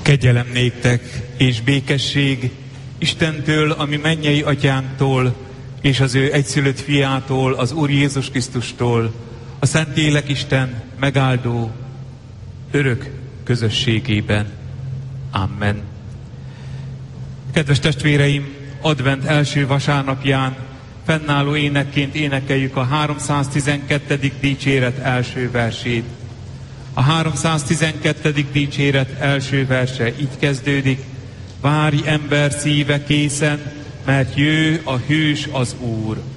Kegyelem néktek és békesség Istentől, ami mennyei atyánktól, és az ő egyszülött fiától, az Úr Jézus Krisztustól, a Szentlélek Isten megáldó örök közösségében. Amen. Kedves testvéreim, advent első vasárnapján fennálló énekként énekeljük a 312. dicséret első versét. A 312. dicséret első verse így kezdődik: várj ember szíve készen, mert jő a hős az Úr.